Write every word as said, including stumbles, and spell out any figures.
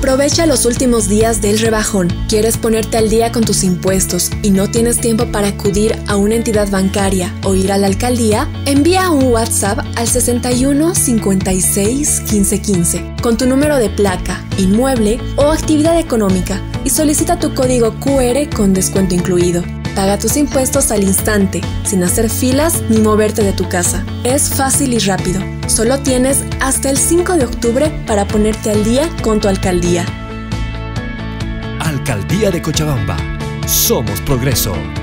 Aprovecha los últimos días del rebajón. ¿Quieres ponerte al día con tus impuestos y no tienes tiempo para acudir a una entidad bancaria o ir a la alcaldía? Envía un WhatsApp al sesenta y uno, cincuenta y seis, quince quince con tu número de placa, inmueble o actividad económica y solicita tu código Q R con descuento incluido. Paga tus impuestos al instante, sin hacer filas ni moverte de tu casa. Es fácil y rápido. Solo tienes hasta el cinco de octubre para ponerte al día con tu alcaldía. Alcaldía de Cochabamba. Somos progreso.